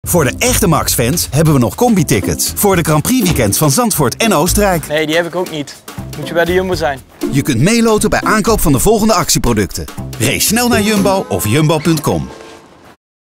Voor de echte Max-fans hebben we nog combi-tickets. Voor de Grand Prix weekends van Zandvoort en Oostenrijk. Nee, die heb ik ook niet. Moet je bij de Jumbo zijn. Je kunt meeloten bij aankoop van de volgende actieproducten. Race snel naar Jumbo of jumbo.com.